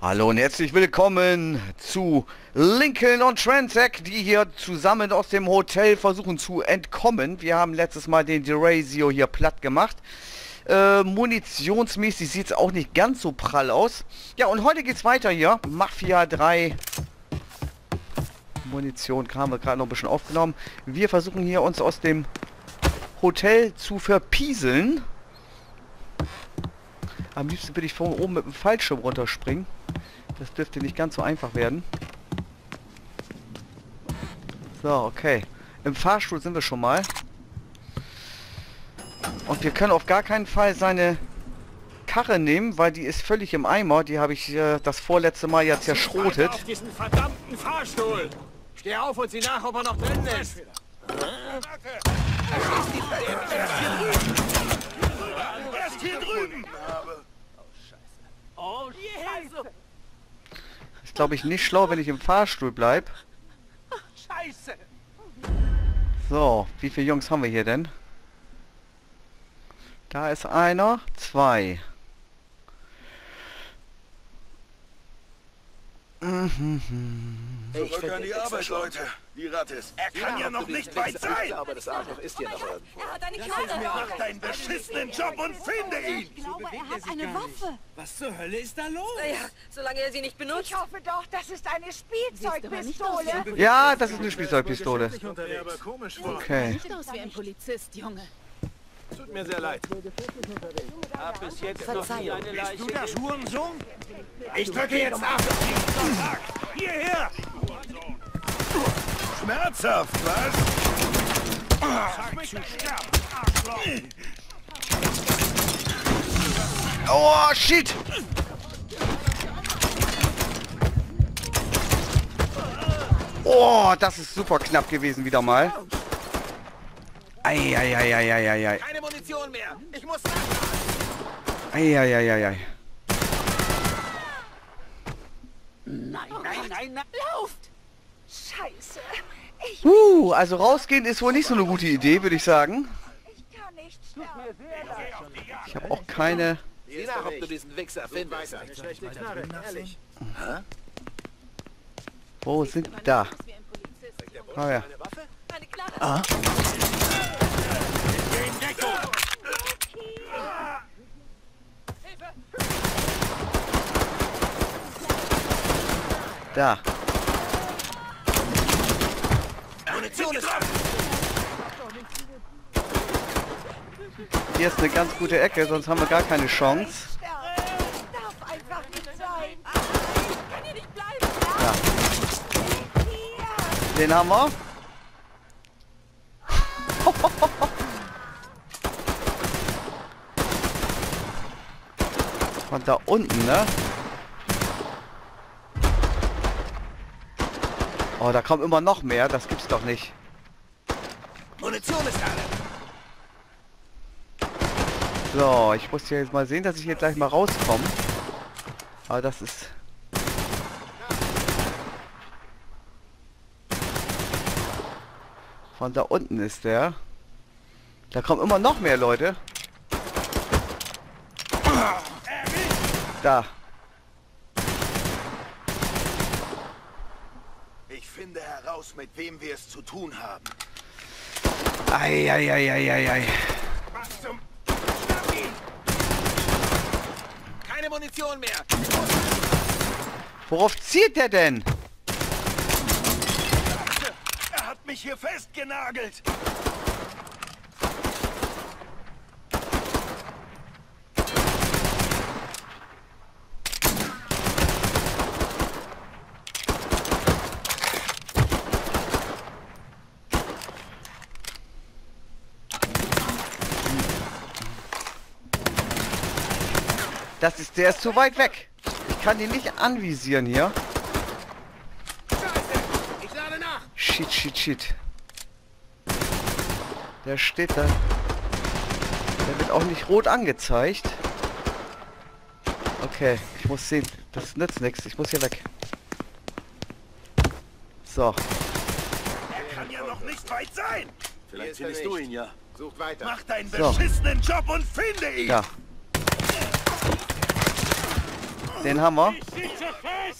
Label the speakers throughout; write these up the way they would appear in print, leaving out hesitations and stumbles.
Speaker 1: Hallo und herzlich willkommen zu Lincoln und Transek, die hier zusammen aus dem Hotel versuchen zu entkommen. Wir haben letztes Mal den Derazio hier platt gemacht. Munitionsmäßig sieht es auch nicht ganz so prall aus. Ja, und heute geht's weiter hier. Mafia 3. Munition haben wir gerade noch ein bisschen aufgenommen. Wir versuchen hier uns aus dem Hotel zu verpieseln. Am liebsten würde ich von oben mit dem Fallschirm runterspringen. Das dürfte nicht ganz so einfach werden. So, okay. Im Fahrstuhl sind wir schon mal. Und wir können auf gar keinen Fall seine Karre nehmen, weil die ist völlig im Eimer. Die habe ich das vorletzte Mal ja zerschrotet.
Speaker 2: Auf diesen verdammten Fahrstuhl! Steh auf und sieh nach, ob er noch drin ist!
Speaker 3: Erst hier drüben!
Speaker 2: Oh, Scheiße!
Speaker 1: Ist, glaube ich, nicht schlau, wenn ich im Fahrstuhl bleibe.
Speaker 2: Scheiße!
Speaker 1: So, wie viele Jungs haben wir hier denn? Da ist einer, zwei.
Speaker 3: Zurück an die Arbeit, Leute. Die Ratte ist... Er kann ja noch nicht weit sein!
Speaker 2: Aber das Arschloch ist hier noch irgendwo.
Speaker 4: Er hat eine Knarre.
Speaker 3: Mach deinen beschissenen Job und finde ihn!
Speaker 4: Ich glaube, er hat eine Waffe.
Speaker 5: Was zur Hölle ist da los?
Speaker 4: Ja, solange er sie nicht benutzt.
Speaker 6: Ich hoffe doch, das ist eine Spielzeugpistole.
Speaker 1: Ja, das ist eine Spielzeugpistole.
Speaker 3: Aber komisch vor.
Speaker 1: Okay.
Speaker 5: Sieht aus wie ein Polizist, Junge.
Speaker 2: Tut mir sehr leid. Hab bis jetzt noch nie eine Leiche.
Speaker 3: Bist du das Hurensohn? Ich drücke jetzt ab! Hierher! Schmerzhaft, was? Sag mich zu sterben, Arschloch!
Speaker 1: Oh, shit! Oh, das ist super knapp gewesen wieder mal. Eieieiei.
Speaker 2: Keine Munition mehr! Ich muss...
Speaker 1: Eieieiei.
Speaker 2: Nein!
Speaker 6: Lauft! Scheiße.
Speaker 1: Also rausgehen ist wohl nicht so eine gute Idee, würde ich sagen.
Speaker 6: Ich kann nicht sterben.
Speaker 1: Ich habe auch keine...
Speaker 2: Sieh nach, ob du diesen Wichser findest.
Speaker 5: Ehrlich.
Speaker 1: Wo sind da?
Speaker 5: Wie ein Polizist.
Speaker 1: Ah ja.
Speaker 4: Eine Knarre.
Speaker 1: Da.
Speaker 2: Munition ist ab!
Speaker 1: Hier ist eine ganz gute Ecke, sonst haben wir gar keine Chance.
Speaker 6: Sterben. Darf einfach nicht sein.
Speaker 4: Ich kann hier nicht bleiben.
Speaker 1: Ja.
Speaker 6: Hier.
Speaker 1: Den haben wir. Von da unten, ne? Oh, da kommen immer noch mehr. Das gibt's doch nicht.
Speaker 2: Munition ist alle!
Speaker 1: So, ich muss jetzt mal sehen, dass ich hier gleich mal rauskomme. Aber das ist... Von da unten ist der. Da kommen immer noch mehr Leute. Da.
Speaker 3: Ich finde heraus, mit wem wir es zu tun haben.
Speaker 1: Eieieiei.
Speaker 3: Was zum... Schnapp ihn!
Speaker 2: Keine Munition mehr!
Speaker 1: Worauf zielt der denn?
Speaker 3: Er hat mich hier festgenagelt!
Speaker 1: Der ist zu weit weg. Ich kann ihn nicht anvisieren hier.
Speaker 2: Scheiße! Ich lade nach!
Speaker 1: Shit. Der steht da. Der wird auch nicht rot angezeigt. Okay, ich muss sehen. Das nützt nichts. Ich muss hier weg. So.
Speaker 3: Er kann ja noch nicht weit sein!
Speaker 2: Vielleicht findest du ihn ja. Sucht weiter.
Speaker 3: Mach deinen
Speaker 1: So.
Speaker 3: beschissenen Job und finde ihn!
Speaker 1: Ja. Den haben wir.
Speaker 3: Ich sitze fest!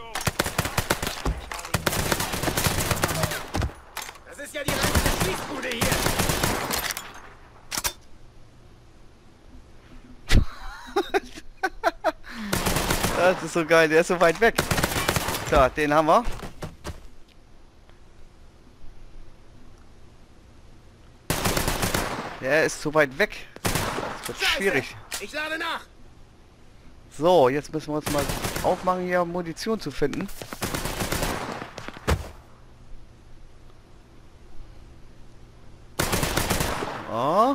Speaker 3: Das ist ja die reinste Schießbude hier!
Speaker 1: Das ist so geil, der ist so weit weg. So, den haben wir. Der ist so weit weg. Das wird schwierig.
Speaker 3: Ich lade nach!
Speaker 1: So, jetzt müssen wir uns mal aufmachen, hier Munition zu finden. Oh.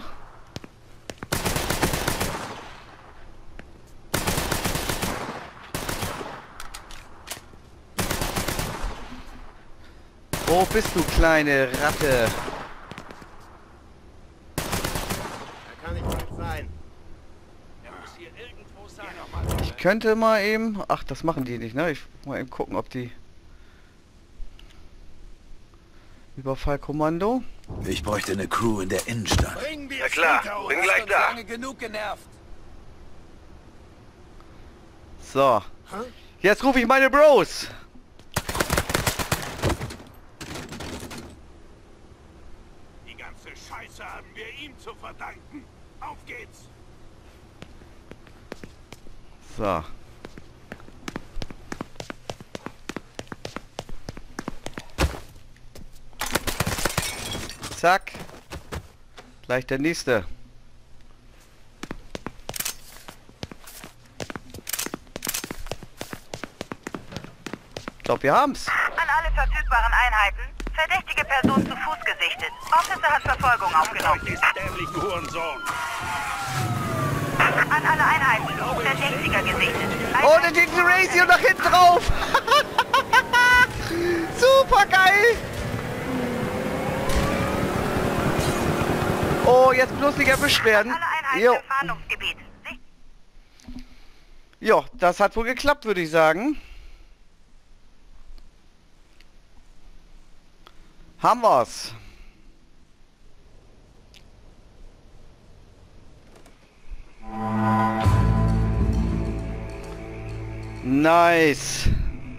Speaker 1: Wo bist du, kleine Ratte?
Speaker 3: Da kann ich bald sein.
Speaker 2: Er muss hier irgendwo sein.
Speaker 1: Ich könnte mal eben... Ach, das machen die nicht, ne? Ich mal eben gucken, ob die... Überfallkommando.
Speaker 7: Ich bräuchte eine Crew in der Innenstadt.
Speaker 3: Bringen wir
Speaker 2: Na klar, bin gleich da.
Speaker 3: lange genug genervt.
Speaker 1: So. Jetzt rufe ich meine Bros.
Speaker 3: Die ganze Scheiße haben wir ihm zu verdanken. Auf geht's!
Speaker 1: So. Zack. Gleich der nächste. Ich glaube, wir haben's.
Speaker 6: An alle verfügbaren Einheiten. Verdächtige Person zu Fuß gesichtet. Officer hat Verfolgung aufgenommen.
Speaker 3: Diesen dämlichen Hurensohn!
Speaker 6: An alle Einheiten. Verdächtiger gesichtet.
Speaker 1: Oh, da geht die Razio nach hinten drauf. Super geil. Oh, jetzt bloß nicht erwischt werden.
Speaker 6: Alle Einheiten
Speaker 1: Jo.
Speaker 6: im Fahndungsgebiet.
Speaker 1: Jo, das hat wohl geklappt, würde ich sagen. Haben wir's. Nice.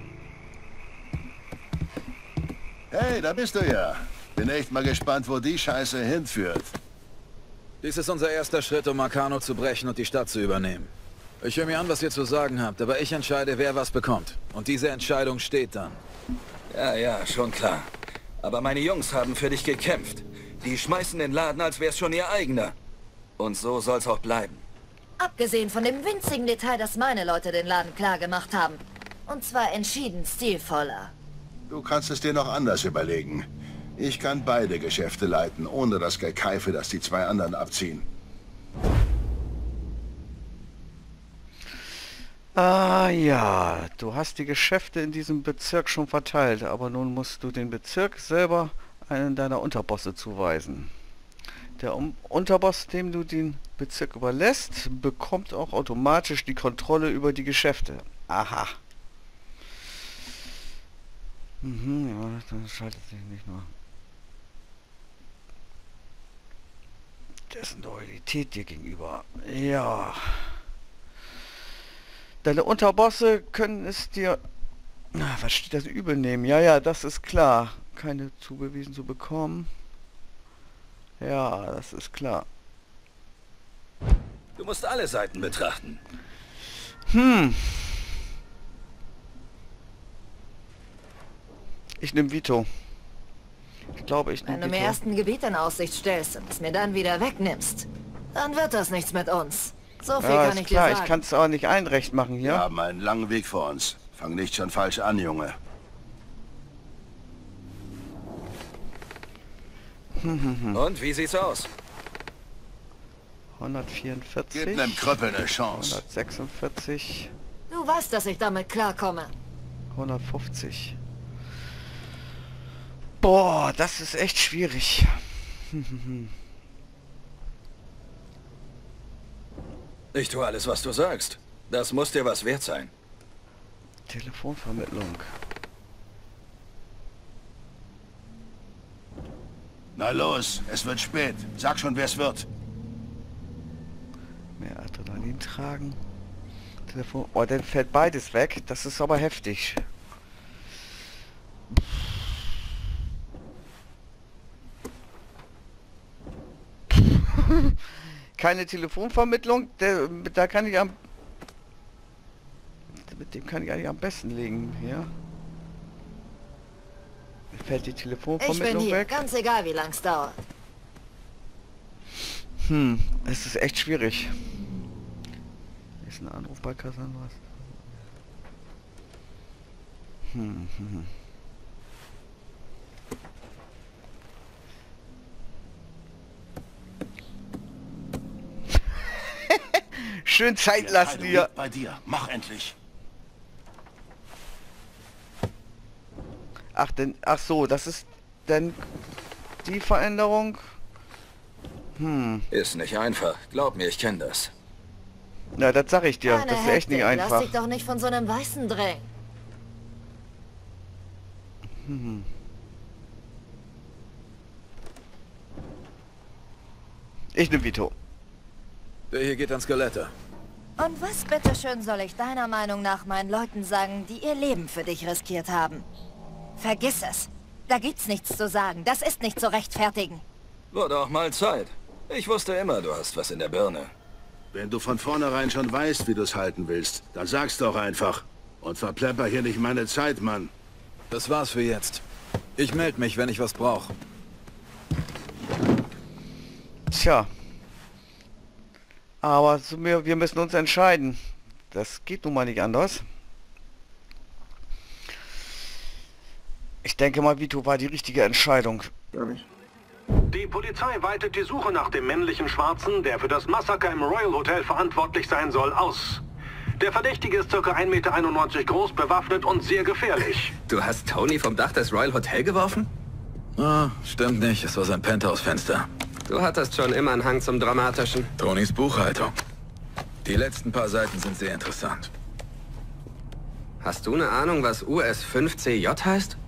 Speaker 8: Hey, da bist du ja. Bin echt mal gespannt, wo die Scheiße hinführt.
Speaker 7: Dies ist unser erster Schritt, um Meccano zu brechen und die Stadt zu übernehmen. Ich höre mir an, was ihr zu sagen habt, aber ich entscheide, wer was bekommt. Und diese Entscheidung steht dann.
Speaker 9: Ja, schon klar. Aber meine Jungs haben für dich gekämpft. Die schmeißen den Laden, als wär's schon ihr eigener. Und so soll's auch bleiben.
Speaker 10: Abgesehen von dem winzigen Detail, dass meine Leute den Laden klar gemacht haben. Und zwar entschieden stilvoller.
Speaker 8: Du kannst es dir noch anders überlegen. Ich kann beide Geschäfte leiten, ohne das Gekeife, das die zwei anderen abziehen.
Speaker 1: Ah ja, du hast die Geschäfte in diesem Bezirk schon verteilt, aber nun musst du den Bezirk selber einen deiner Unterbosse zuweisen. Der Unterboss, dem du den Bezirk überlässt, bekommt auch automatisch die Kontrolle über die Geschäfte. Aha. Ja, dann schaltet sich nicht nur dessen Loyalität dir gegenüber. Ja. Deine Unterbosse können es dir... was steht das? Übel nehmen. Ja, das ist klar. Keine zugewiesen zu bekommen. Ja, das ist klar.
Speaker 9: Du musst alle Seiten betrachten.
Speaker 1: Ich nehme Vito. Ich glaube, ich
Speaker 10: Wenn
Speaker 1: nehme
Speaker 10: du mir
Speaker 1: Vito.
Speaker 10: erst ein Gebiet in Aussicht stellst und es mir dann wieder wegnimmst, dann wird das nichts mit uns. So viel
Speaker 1: Ja,
Speaker 10: kann
Speaker 1: ist
Speaker 10: ich
Speaker 1: klar.
Speaker 10: dir
Speaker 1: Ich
Speaker 10: sagen.
Speaker 1: kann es auch nicht einrecht machen
Speaker 8: Wir
Speaker 1: hier.
Speaker 8: haben einen langen Weg vor uns. Fang nicht schon falsch an, Junge.
Speaker 9: Und wie sieht's aus?
Speaker 1: 144.
Speaker 8: Gib nem Krüppel eine Chance.
Speaker 1: 146.
Speaker 10: Du weißt, dass ich damit klarkomme.
Speaker 1: 150. Boah, das ist echt schwierig.
Speaker 9: Ich tue alles, was du sagst. Das muss dir was wert sein.
Speaker 1: Telefonvermittlung.
Speaker 8: Na los, es wird spät. Sag schon, wer es wird.
Speaker 1: Mehr Adrenalin tragen. Telefon. Oh, dann fällt beides weg. Das ist aber heftig. Keine Telefonvermittlung. Da kann ich mit dem kann ich eigentlich am besten legen. Ja. Fällt die Telefonvermittlung
Speaker 10: Ich bin hier,
Speaker 1: weg.
Speaker 10: ganz egal wie lang es dauert.
Speaker 1: Es ist echt schwierig. Ist ein Anruf bei Cassandras. Schön Zeit lassen hier.
Speaker 3: Bei dir. Mach endlich.
Speaker 1: Ach so, das ist denn die Veränderung.
Speaker 9: Ist nicht einfach. Glaub mir, ich kenne das.
Speaker 1: Na, das sag ich dir.
Speaker 10: Keine
Speaker 1: Das ist echt nicht
Speaker 10: Hektik, lass
Speaker 1: einfach.
Speaker 10: dich doch nicht von so einem Weißen drängen.
Speaker 1: Ich nehm Vito.
Speaker 7: Der hier geht an Skelette.
Speaker 10: Und was bitteschön soll ich deiner Meinung nach meinen Leuten sagen, die ihr Leben für dich riskiert haben? Vergiss es. Da gibt's nichts zu sagen. Das ist nicht zu rechtfertigen.
Speaker 9: Wurde auch mal Zeit. Ich wusste immer, du hast was in der Birne.
Speaker 8: Wenn du von vornherein schon weißt, wie du es halten willst, dann sag's doch einfach. Und verplepper hier nicht meine Zeit, Mann.
Speaker 7: Das war's für jetzt. Ich melde mich, wenn ich was brauche.
Speaker 1: Tja. Aber wir müssen uns entscheiden. Das geht nun mal nicht anders. Ich denke mal, Vito war die richtige Entscheidung.
Speaker 11: Die Polizei weitet die Suche nach dem männlichen Schwarzen, der für das Massaker im Royal Hotel verantwortlich sein soll, aus. Der Verdächtige ist ca. 1,91 Meter groß, bewaffnet und sehr gefährlich.
Speaker 2: Du hast Tony vom Dach des Royal Hotel geworfen?
Speaker 7: Ah, stimmt nicht. Es war sein Penthouse-Fenster.
Speaker 2: Du hattest schon immer einen Hang zum Dramatischen.
Speaker 7: Tonys Buchhaltung. Die letzten paar Seiten sind sehr interessant.
Speaker 2: Hast du eine Ahnung, was US-5CJ heißt?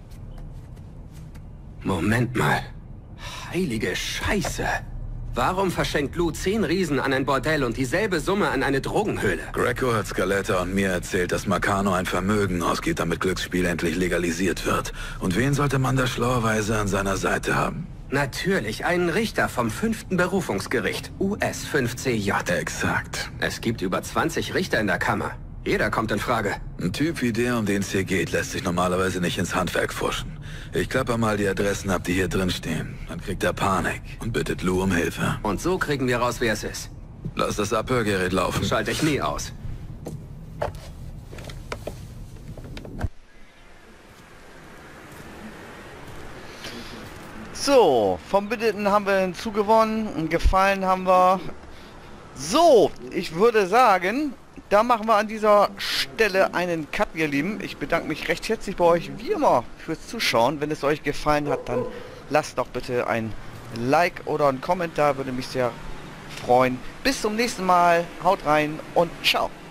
Speaker 2: Moment mal. Heilige Scheiße. Warum verschenkt Lou 10 Riesen an ein Bordell und dieselbe Summe an eine Drogenhöhle?
Speaker 7: Greco hat Scaletta und mir erzählt, dass Marcano ein Vermögen ausgeht, damit Glücksspiel endlich legalisiert wird. Und wen sollte man da schlauerweise an seiner Seite haben?
Speaker 2: Natürlich, einen Richter vom 5. Berufungsgericht, US-5CJ.
Speaker 7: Exakt.
Speaker 2: Es gibt über 20 Richter in der Kammer. Jeder kommt in Frage.
Speaker 7: Ein Typ wie der, um den es hier geht, lässt sich normalerweise nicht ins Handwerk pfuschen. Ich klappe mal die Adressen ab, die hier drin stehen. Dann kriegt er Panik und bittet Lou um Hilfe.
Speaker 2: Und so kriegen wir raus, wer es ist.
Speaker 7: Lass das Abhörgerät laufen.
Speaker 2: Schalte ich nie aus.
Speaker 1: So, vom Bitteten haben wir hinzugewonnen. Einen Gefallen haben wir. So, ich würde sagen, da machen wir an dieser Stelle einen Cut, ihr Lieben. Ich bedanke mich recht herzlich bei euch, wie immer, fürs Zuschauen. Wenn es euch gefallen hat, dann lasst doch bitte ein Like oder einen Kommentar, würde mich sehr freuen. Bis zum nächsten Mal, haut rein und ciao.